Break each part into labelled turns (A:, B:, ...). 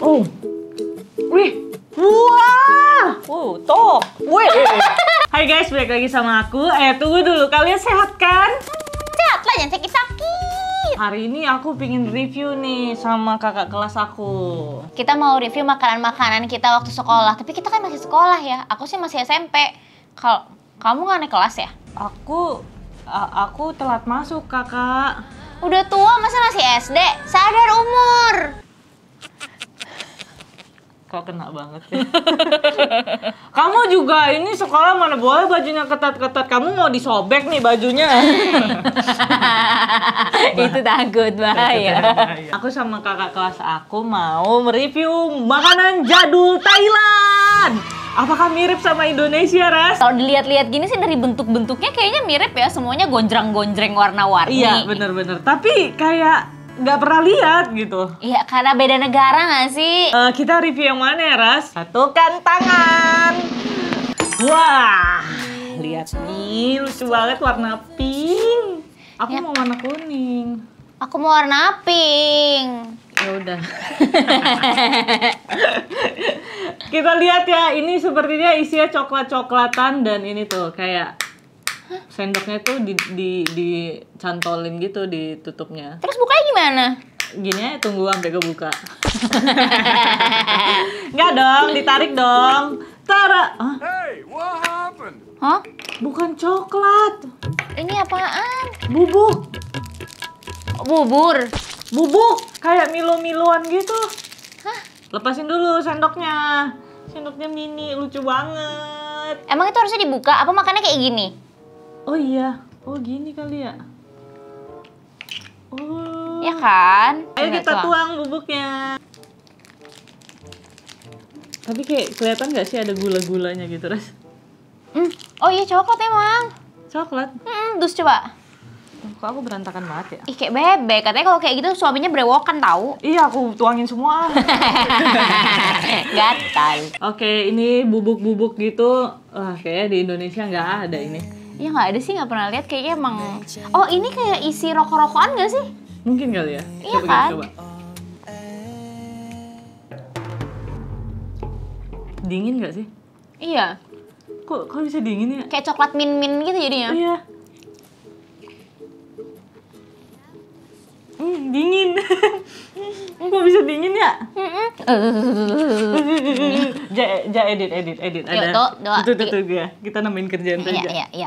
A: Oh. Wih. Wah. Top. Wih. Hai guys, balik lagi sama aku. Tunggu dulu. Kalian sehat kan?
B: Sehat lah, jangan sakit-sakit.
A: Hari ini aku pingin review nih sama kakak kelas aku.
B: Kita mau review makanan-makanan kita waktu sekolah. Tapi kita kan masih sekolah ya. Aku sih masih SMP. Kalau kamu nggak naik kelas ya?
A: Aku telat masuk, kakak.
B: Udah tua, masa masih SD? Sadar umur.
A: Kok kena banget ya. Kamu juga ini sekolah mana boleh bajunya ketat-ketat. Kamu mau disobek nih bajunya.
B: Itu takut bahaya.
A: Aku sama kakak kelas aku mau mereview makanan jadul Thailand. Apakah mirip sama Indonesia, Ras?
B: Kalau dilihat-lihat gini sih dari bentuk-bentuknya kayaknya mirip ya. Semuanya gonjreng-gonjreng warna-warni.
A: Iya, bener-bener. Tapi kayak nggak pernah lihat gitu.
B: Iya, karena beda negara nggak sih?
A: Kita review yang mana ya, Ras? Satukan tangan. Wah, lihat nih, lucu banget warna pink. Aku
B: Ya.
A: mau warna kuning.
B: Aku mau warna pink.
A: Ya udah. Kita lihat ya, ini sepertinya isinya coklat-coklatan dan ini tuh kayak sendoknya tuh dicantolin gitu ditutupnya.
B: Terus bukanya gimana?
A: Gini aja, tunggu sampai kebuka. Nggak dong, ditarik dong. Tara. Hah?
C: Hey, what happened?
B: Hah?
A: Bukan coklat.
B: Ini apaan?
A: Bubuk.
B: Bubur.
A: Bubuk. Kayak Milo-Miloan gitu.
B: Hah?
A: Lepasin dulu sendoknya. Sendoknya mini, lucu banget.
B: Emang itu harusnya dibuka? Apa makannya kayak gini?
A: Oh iya. Oh gini kali ya. Oh.
B: Ya kan?
A: Ayo kita tuang bubuknya. Tapi kayak kelihatan nggak sih ada gula-gulanya gitu, Ras?
B: Oh iya, coklat emang.
A: Coklat.
B: Dus coba.
A: Kok aku berantakan banget ya?
B: Ih, kayak bebek. Katanya kalau kayak gitu suaminya berewokan tahu.
A: Iya, aku tuangin semua.
B: Gatal.
A: Oke, ini bubuk-bubuk gitu. Wah, kayaknya di Indonesia nggak ada ini.
B: Ya nggak ada sih, nggak pernah lihat. Kayaknya emang. Oh, ini kayak isi rokok-rokokan nggak sih?
A: Mungkin kali ya?
B: Iya
A: Coba
B: kan?
A: kita coba. Dingin nggak sih?
B: Iya.
A: Kok bisa dingin ya?
B: Kayak coklat min-min gitu jadinya.
A: Iya. Dingin. Kok bisa dingin ya? Edit.
B: Yuk,
A: Ada.
B: tuh, dua,
A: Tuh ya. Kita namain kerjaan saja.
B: Iya.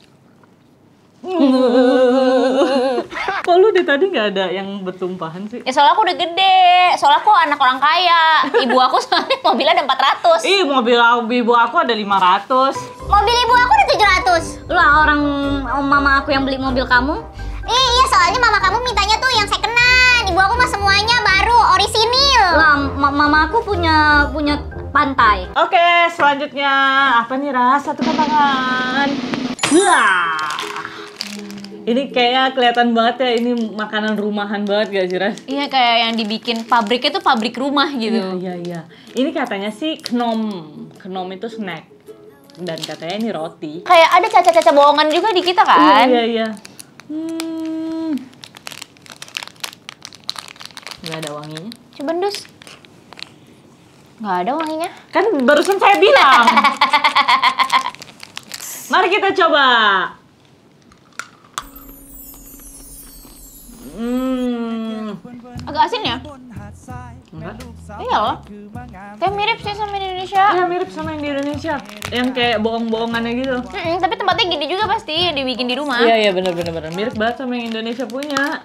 A: Kok lu dari tadi nggak ada yang bertumpahan sih?
B: Ya soalnya aku udah gede. Soalnya aku anak orang kaya. Ibu aku soalnya mobilnya ada 400.
A: Ih, mobil ibu aku ada 500.
B: Mobil ibu aku ada 700.
D: Lah orang mama aku yang beli mobil kamu?
B: Iya, soalnya mama kamu mintanya tuh yang second-hand. Ibu aku mah semuanya baru, orisinil.
D: Lah mama aku punya pantai.
A: Oke, selanjutnya apa nih, Ras? Satukan tangan. Wah. Ini kayaknya kelihatan banget ya, ini makanan rumahan banget gak sih, Ras?
B: Iya, kayak yang dibikin pabriknya tuh pabrik rumah gitu.
A: Iya. Ini katanya sih knom. Knom itu snack. Dan katanya ini roti.
B: Kayak ada caca-caca bohongan juga di kita kan?
A: Iya. Nggak ada wanginya.
B: Coba dus. Nggak ada wanginya.
A: Kan barusan saya bilang. Mari kita coba.
B: Agak asin ya?
A: Enggak.
B: Iya loh. Kayak mirip sih sama Indonesia.
A: Iya, mirip sama yang di Indonesia. Yang kayak bohong-bohongannya gitu.
B: Tapi tempatnya gini juga pasti yang dibikin di rumah.
A: Iya, bener. Mirip banget sama yang Indonesia punya.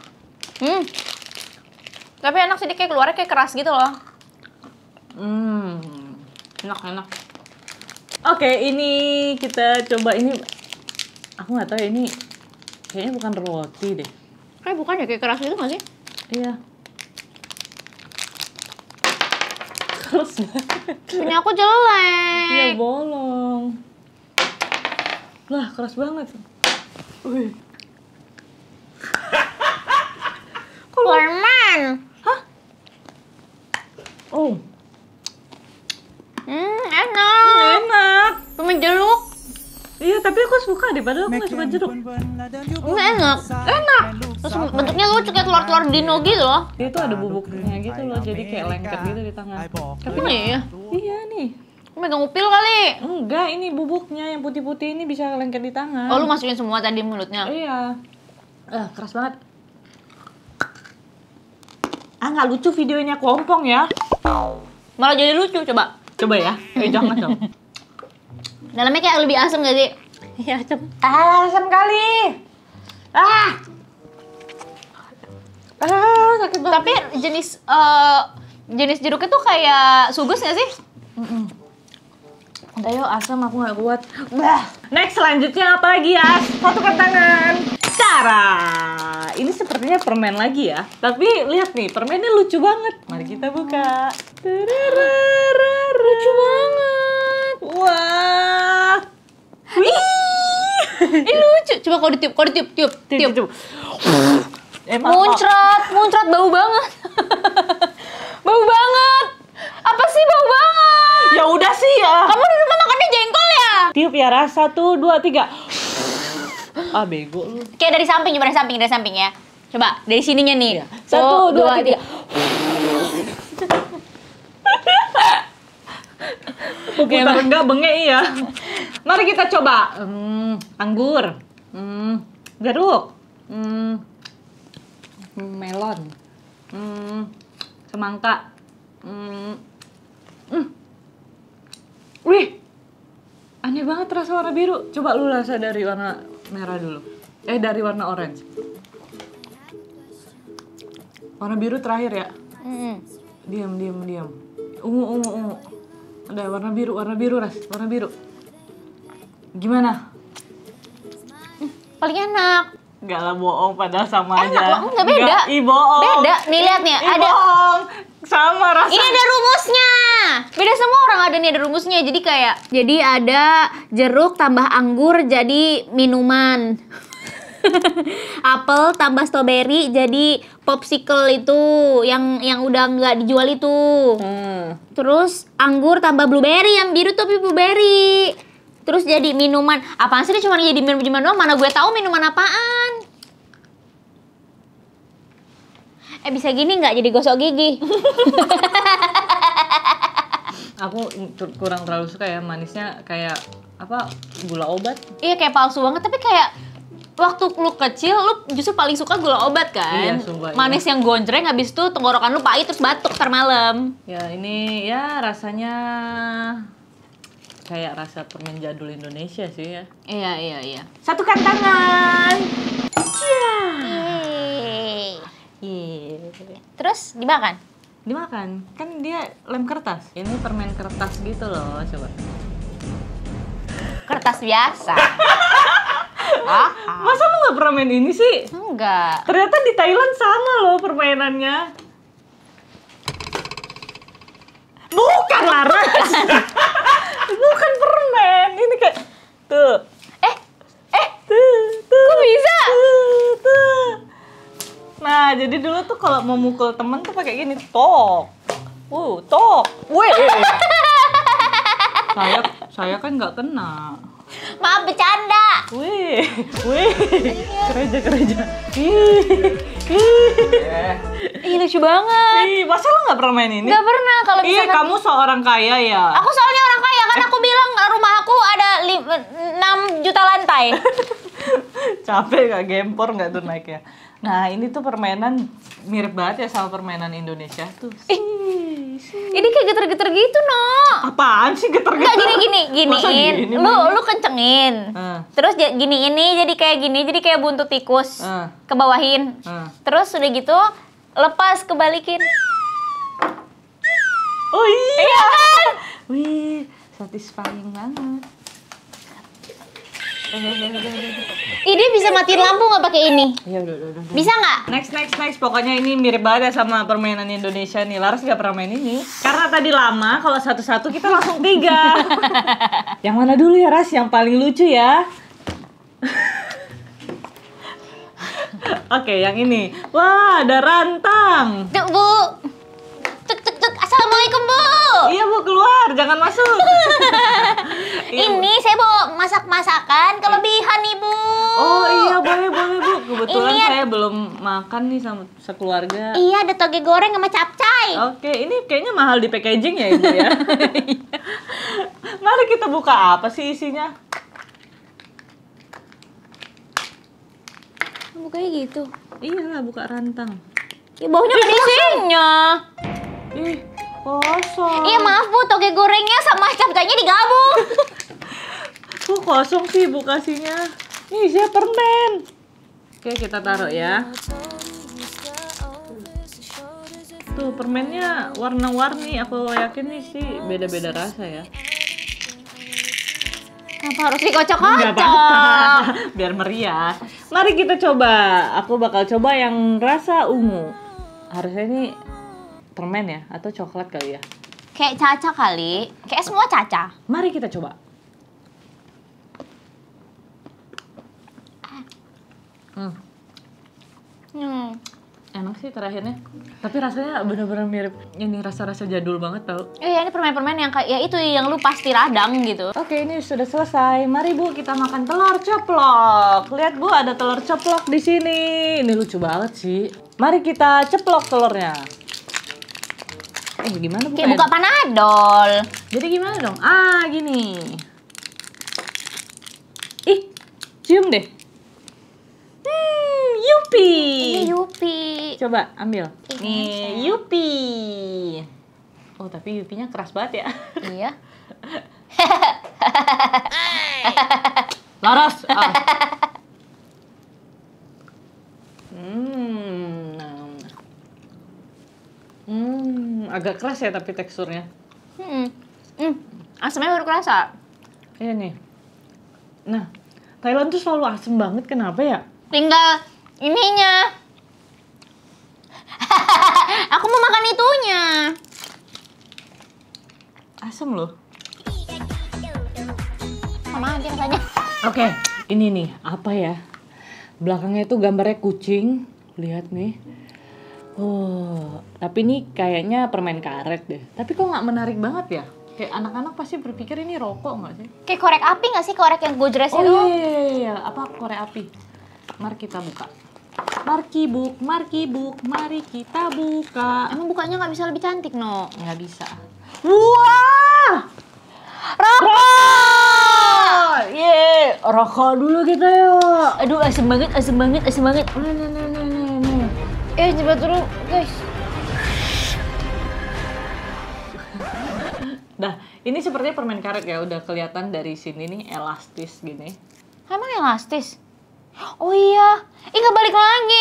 B: Tapi enak sih, dia kayak keluarnya kayak keras gitu loh.
A: Enak. Oke, ini kita coba ini. Aku nggak tahu ya, ini kayaknya bukan roti deh.
B: Kayak bukan ya, kayak keras gitu nggak sih?
A: Iya. Keras banget.
B: Punya aku jelek.
A: Iya, bolong. Lah, keras banget. Wih.
B: Permen.
A: Hah? Oh.
B: Enak. Permen jeruk.
A: Iya, tapi aku suka deh, padahal aku nggak suka jeruk.
B: Enggak enak. Enak. Terus bentuknya lucu kayak telur-telur dino gitu loh.
A: Dia tuh ada bubuknya gitu loh, jadi kayak lengket gitu di tangan. Tapi
B: Iya.
A: iya nih.
B: Megang upil kali.
A: Enggak, ini bubuknya yang putih-putih ini bisa lengket di tangan.
B: Oh, lu masukin semua tadi mulutnya.
A: Iya. Keras banget. Nggak lucu videonya kelompong ya.
B: Malah jadi lucu, coba.
A: Coba ya. Jangan dong.
B: Dalamnya kayak lebih asem gak sih?
A: Iya, asem. Asem kali. Sakit banget.
B: Tapi jenis jeruknya tuh kayak sugus gak sih?
A: Udah yuk, asam aku nggak kuat. Next, selanjutnya apa lagi ya? Satukan tangan. Cara. Ini sepertinya permen lagi ya. Tapi lihat nih, permennya lucu banget. Mari kita buka. Lucu banget. Wah. Wih.
B: Ini lucu. Coba kalau ditiup, tiup. Muncrat, bau banget. Bau banget. Apa sih bau banget?
A: Ya udah sih ya.
B: Kamu di rumah makannya jengkol ya?
A: Tiup ya, Ras. 1, 2, 3. Bego lu.
B: Kayak dari samping, coba dari samping ya. Coba dari sininya nih.
A: Iya. 1, 2, 3. Putar enggak bengek iya. Mari kita coba. Anggur. Jeruk. Melon. Semangka. Wih, aneh banget rasa warna biru. Coba lu rasa dari warna merah dulu. Dari warna orange. Warna biru terakhir ya. Diam. Ungu. Ada warna biru, Ras. Warna biru. Gimana?
B: Paling enak.
A: Enggak lah, bohong, padahal sama aja.
B: Enak loh, enggak beda.
A: Bohong.
B: Beda, nih lihat nih, ada.
A: Bohong. Sama rasa.
B: Ini ada rumusnya. Beda semua orang ada nih, ada rumusnya. Jadi ada jeruk tambah anggur jadi minuman. Apel tambah strawberry jadi popsicle itu yang udah nggak dijual itu. Terus anggur tambah blueberry, yang biru tapi blueberry. Terus jadi minuman. Apaan sih, dia cuma jadi minuman doang? Mana gue tahu minuman apaan. Bisa gini nggak jadi gosok gigi?
A: Aku kurang terlalu suka ya, manisnya kayak apa, gula obat.
B: Iya, kayak palsu banget. Tapi kayak waktu lu kecil, lu justru paling suka gula obat kan?
A: Iya, sumpah,
B: manis yang gonjreng, habis itu tenggorokan lu pahit terus batuk ntar malam.
A: Ya ini ya rasanya kayak rasa permen jadul Indonesia sih ya.
B: Iya.
A: Satukan tangan.
B: Terus dimakan?
A: Dimakan. Kan dia lem kertas. Ini permen kertas gitu loh, coba.
B: Kertas biasa.
A: Masa lu nggak pernah main ini sih?
B: Enggak.
A: Ternyata di Thailand sama loh permainannya. Bukan, Laras. Bukan permen. Ini kayak tuh. Tuh.
B: Kok bisa?
A: Tuh. Nah, jadi dulu tuh kalau mau mukul temen tuh pakai gini, tok. Tok. Wih. Saya kan nggak kena.
B: Maaf, bercanda.
A: Wih. Gereja.
B: Ih, lucu banget.
A: Masa lo nggak pernah main ini?
B: Nggak pernah. Kalau misalkan
A: Kamu seorang kaya ya.
B: aku soalnya orang kaya, kan aku bilang rumah aku ada 6 juta lantai.
A: Capek gak, gempor nggak tuh naiknya. Nah, ini tuh permainan mirip banget ya sama permainan Indonesia tuh.
B: Ini kayak geter-geter gitu, no.
A: Apaan sih geter-geter?
B: Enggak,
A: Masa
B: giniin.
A: gini,
B: Lu kencengin. Terus gini ini jadi kayak buntut tikus. Kebawahin. Terus udah gitu lepas kebalikin.
A: Oh iya
B: kan?
A: Wih, satisfying banget.
B: Ini bisa matiin lampu nggak pakai ini?
A: Ya udah.
B: Bisa nggak?
A: Next. Pokoknya ini mirip banget ya sama permainan Indonesia nih. Laras gak pernah main ini. Karena tadi lama, kalau satu-satu kita langsung 3. Yang mana dulu ya, Ras? Yang paling lucu ya. Oke, yang ini. Wah, ada rantang.
B: Cuk, Bu. Cuk. Assalamualaikum, Bu.
A: Iya, Bu, keluar. Jangan masuk.
B: Ini saya bawa masak-masakan kelebihan nih, Bu.
A: Oh iya, boleh Bu. kebetulan
B: Ini
A: saya belum makan nih sama sekeluarga.
B: Iya, ada toge goreng sama capcay.
A: Oke, ini kayaknya mahal di packaging ya Ibu ya. Mari kita buka apa sih isinya?
B: Bukanya gitu.
A: Iyalah, buka rantang.
B: Ya baunya ada isinya.
A: Ih, kosong.
B: Iya maaf Bu, toge gorengnya sama capcaynya digabung.
A: Kok kosong sih Bu kasihnya? Ini isinya permen. Oke, kita taruh ya. Tuh, permennya warna-warni. Aku yakin nih sih beda-beda rasa ya.
B: Kenapa harus
A: Nggak
B: dikocok-kocok?
A: apa-apa, biar meriah. Mari kita coba. Aku bakal coba yang rasa ungu. Harusnya ini permen ya? Atau coklat kali ya?
B: Kayak caca kali. Kayak semua caca.
A: Mari kita coba. Enak sih terakhirnya. Tapi rasanya bener-bener mirip ini rasa-rasa jadul banget tau.
B: Iya, ini permen-permen yang kayak ya itu yang lu pasti radang gitu.
A: Oke, ini sudah selesai. Mari Bu, kita makan telur ceplok. Lihat Bu, ada telur ceplok di sini. Ini lucu banget sih. Mari kita ceplok telurnya. Gimana Bu?
B: Kayak buka panadol.
A: Jadi gimana dong? Gini. Ih, cium deh. Yupi.
B: Ini Yupi.
A: Coba ambil.
B: Ih,
A: Nih, Yupi. Oh, tapi Yupinya keras banget ya.
B: Iya.
A: Laras. Agak keras ya tapi teksturnya.
B: Asamnya baru kerasa.
A: Iya nih. Nah, Thailand tuh selalu asem banget. Kenapa ya?
B: Tinggal ininya. Aku mau makan itunya.
A: Asem loh.
B: Sama aja rasanya.
A: Oke, ini nih apa ya? Belakangnya itu gambarnya kucing. Lihat nih. Oh, tapi ini kayaknya permen karet deh. Tapi kok nggak menarik banget ya? Kayak anak-anak pasti berpikir ini rokok nggak sih?
B: Kayak korek api nggak sih? Korek yang gojres
A: Oh
B: itu?
A: iya. Apa korek api? Mari kita buka. Markibuk, mari kita buka.
B: Emang bukanya nggak bisa lebih cantik, No?
A: Nggak bisa. Wah!
B: Rokok!
A: Ye, rokok dulu kita yuk.
B: Aduh, asem banget, asem banget, asem banget.
A: Nih.
B: Coba dulu, guys.
A: Nah, ini sepertinya permen karet ya. Udah kelihatan dari sini nih elastis gini.
B: Emang elastis? Oh iya. Ih, nggak balik lagi.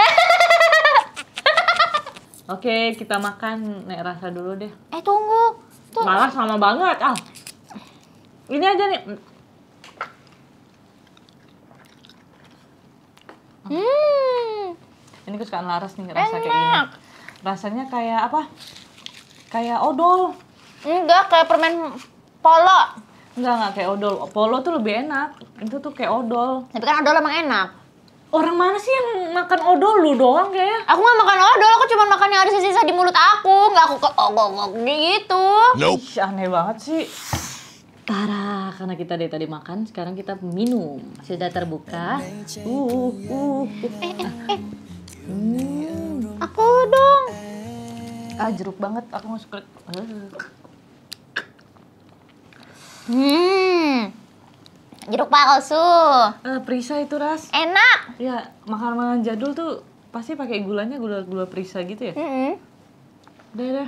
A: Oke, kita makan. Nek rasa dulu deh.
B: Tunggu. Tuh.
A: Malah sama banget. Ini aja nih. Ini kesukaan Laras nih rasa kayak gini. Rasanya kayak apa? Kayak odol.
B: Enggak, kayak permen polo.
A: Enggak kayak odol. Polo tuh lebih enak. Itu tuh kayak odol.
B: Tapi kan odol emang enak.
A: Orang mana sih yang makan odol? Lu doang kayaknya.
B: Aku nggak makan odol, aku cuma makan yang ada sisa-sisa di mulut aku. Nggak aku gitu.
A: Ih, aneh banget sih. Tara, karena kita dari tadi makan, sekarang kita minum. Sudah terbuka.
B: Aku dong.
A: Jeruk banget. Aku nggak suka.
B: Jeruk palsu.
A: Perisa itu Ras.
B: Enak.
A: Ya, makanan jadul tuh pasti pakai gulanya gula perisa gitu ya. Udah.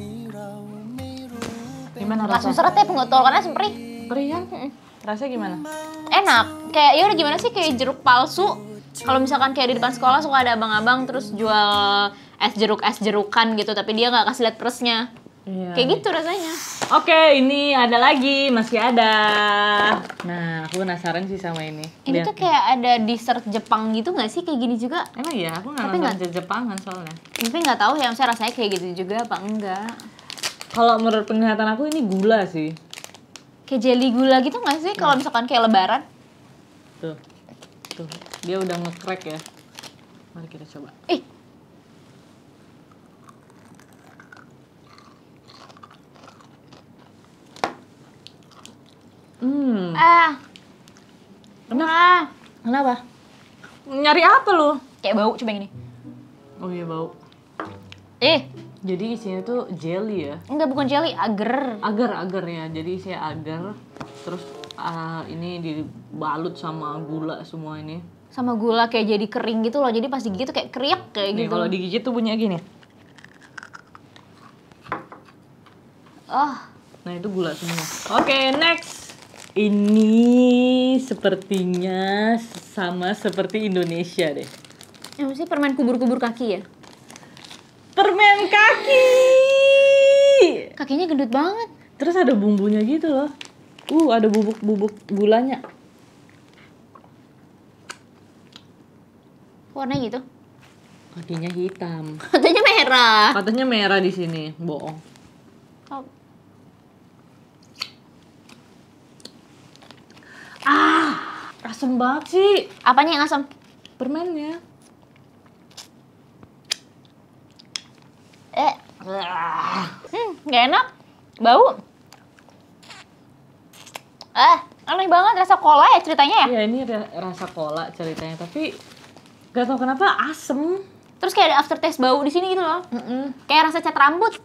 A: Gimana
B: Langsung
A: rasanya?
B: seret ya penggotolkannya semprih.
A: Perih kan? Rasanya gimana?
B: Enak. Kayak ya udah gimana sih kayak jeruk palsu. Kalau misalkan kayak di depan sekolah suka ada abang-abang terus jual es jerukan gitu, tapi dia nggak kasih lihat peresnya.
A: Iya.
B: Kayak gitu rasanya.
A: Oke, ini ada lagi, masih ada. Nah, aku penasaran sih sama ini.
B: Ini
A: Lihat.
B: tuh kayak ada dessert Jepang gitu nggak sih? Kayak gini juga.
A: Emang iya, aku nggak
B: Tapi
A: nonton Jepangan soalnya.
B: Tapi nggak tahu ya, misalnya rasanya kayak gitu juga apa enggak.
A: Kalau menurut penglihatan aku ini gula sih.
B: Kayak jelly gula gitu nggak sih? Kalau misalkan kayak lebaran.
A: Tuh, dia udah nge-crack ya. Mari kita coba.
B: Kenapa?
A: Kenapa? Nyari apa lu?
B: Kayak bau, coba yang ini.
A: Oh iya bau.
B: Jadi
A: isinya tuh jelly ya?
B: enggak, bukan jelly, agar.
A: Agar ya, jadi isinya agar. Terus ini dibalut sama gula semua ini.
B: Sama gula kayak jadi kering gitu loh, jadi pas digigit tuh kayak kriak kayak
A: Nih,
B: gitu.
A: kalau digigit tuh bunyinya gini. Nah itu gula semua. Oke, next. Ini sepertinya sama seperti Indonesia deh.
B: Yang mesti permen kubur-kubur kaki ya?
A: Permen kaki.
B: Kakinya gendut banget.
A: Terus ada bumbunya gitu loh. Ada bubuk-bubuk gulanya.
B: Warnanya gitu.
A: Kakinya hitam.
B: Katanya merah.
A: Katanya merah di sini, bohong.
B: Oh.
A: Asem banget sih
B: Apanya yang asam?
A: permennya.
B: Nggak enak. Bau. Aneh banget, rasa cola ya ceritanya ya?
A: Iya ini rasa cola ceritanya, tapi gak tau kenapa asem.
B: Terus kayak ada aftertaste bau di sini gitu loh. Kayak rasa cat rambut.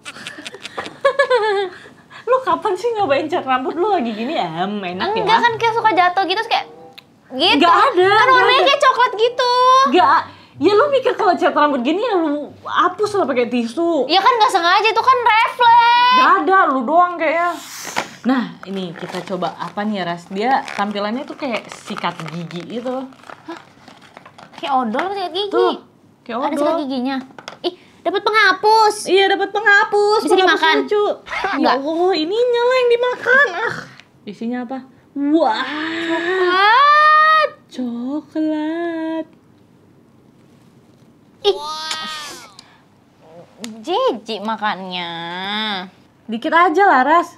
A: Lu kapan sih nyobain cat rambut? Lu lagi gini enak ya?
B: Enggak kan kayak suka jatuh gitu terus kayak gitu.
A: Nggak ada,
B: Kan
A: nggak
B: warnanya
A: ada.
B: kayak coklat gitu.
A: Gak, ya lu mikir kalau cat rambut gini ya lu hapus lah pakai tisu.
B: Ya kan nggak sengaja, itu kan refleks.
A: Gak ada, lu doang kayaknya. Nah, ini kita coba apa nih ya, Ras? Dia tampilannya tuh kayak sikat gigi gitu.
B: Kayak odol apa sikat gigi?
A: Tuh, kayak
B: Ada
A: odol.
B: sikat giginya. Ih, dapat penghapus.
A: Iya, dapat penghapus.
B: Bisa
A: penghapus
B: dimakan?
A: lucu.
B: Enggak.
A: Ya Allah, ininya lah yang dimakan. Isinya apa? Wah,
B: What?
A: coklat.
B: Ih. Jijik makannya.
A: Dikit aja lah, Ras.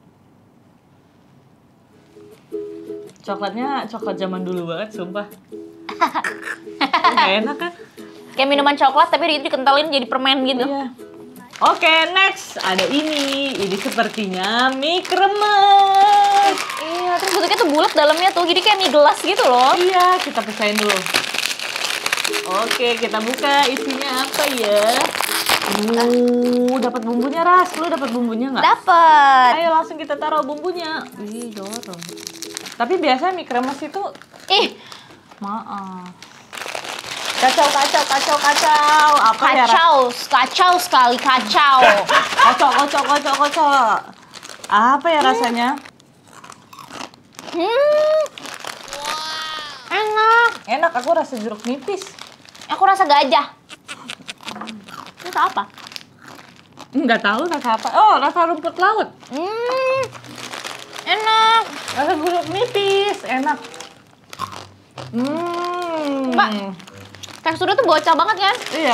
A: Coklatnya coklat zaman dulu banget, sumpah. Gak enak kan?
B: Kayak minuman coklat tapi itu dikentalin jadi permen gitu.
A: Iya. Oke, next. Ada ini. Ini sepertinya mie kremes.
B: Iya, terus bentuknya tuh bulat dalamnya tuh, jadi kayak mie gelas gitu loh.
A: Iya, kita pecahin dulu. Oke, kita buka. Isinya apa ya? Dapat bumbunya, Ras. Lu dapat bumbunya nggak?
B: Dapet.
A: Ayo langsung kita taruh bumbunya. Wih, jorong. Tapi biasanya mie kremes itu,
B: Ih,
A: maaf. Kacau. Apa ya, Ras?
B: kacau sekali kacau.
A: Kocok. Apa ya rasanya?
B: Enak.
A: Enak, aku rasa jeruk nipis.
B: Aku rasa gajah. Itu apa?
A: Nggak tahu rasa apa. Oh, rasa rumput laut.
B: Enak.
A: Rasa jeruk nipis, enak.
B: Mbak, teksturnya tuh bocah banget kan?
A: Iya.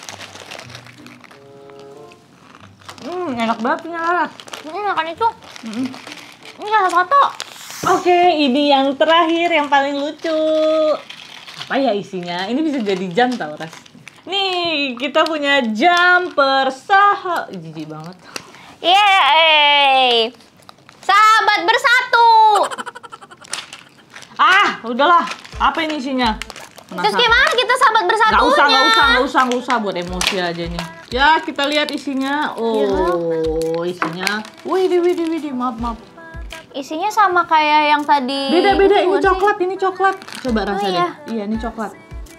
A: Enak banget punya Laras.
B: Makan itu. Ini rasa soto.
A: Oke, ini yang terakhir yang paling lucu. Apa ya isinya? Ini bisa jadi jam tau, Ras. Nih, kita punya jam persahabat. Jijik banget.
B: Yeay. Sahabat bersatu.
A: Udahlah. Apa ini isinya?
B: Terus gimana kita sahabat bersatunya?
A: Nggak usah buat emosi aja nih. Ya, kita lihat isinya. Oh, isinya. Widih, maaf.
B: Isinya sama kayak yang tadi.
A: Beda,
B: Itu
A: ini
B: sih.
A: coklat. Coba rasa
B: iya.
A: deh. Iya, ini coklat.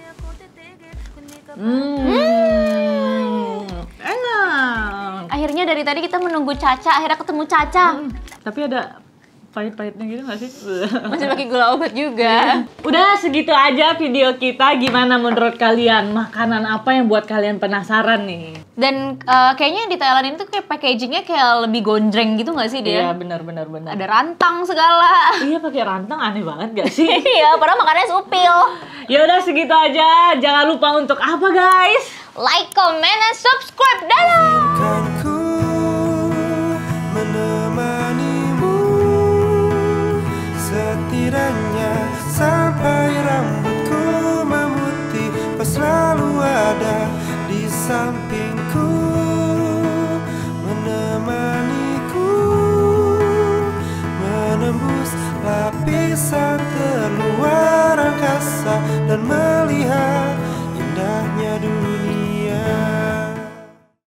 A: Enak.
B: Akhirnya dari tadi kita menunggu Caca, akhirnya ketemu Caca.
A: Tapi ada pahit-pahitnya gitu nggak sih?
B: Masih pakai gula obat juga.
A: Udah segitu aja video kita. Gimana menurut kalian? Makanan apa yang buat kalian penasaran nih?
B: Dan kayaknya di Thailand ini tuh kayak packagingnya kayak lebih gondreng gitu nggak sih
A: Iya,
B: dia?
A: benar.
B: Ada rantang segala.
A: Iya, pakai rantang aneh banget gak sih?
B: Iya, padahal makannya supil.
A: Ya udah segitu aja. Jangan lupa untuk apa, guys?
B: Like, comment, and subscribe. Dadah!